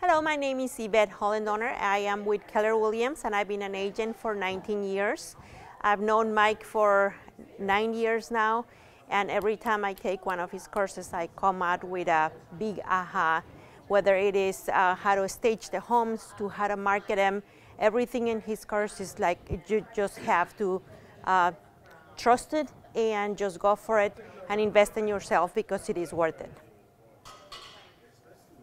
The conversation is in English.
Hello, my name is Ivette Hollendoner. I am with Keller Williams and I've been an agent for 19 years. I've known Mike for 9 years now, and every time I take one of his courses, I come out with a big aha, whether it is how to stage the homes to how to market them. Everything in his course is like you just have to trust it and just go for it and invest in yourself because it is worth it.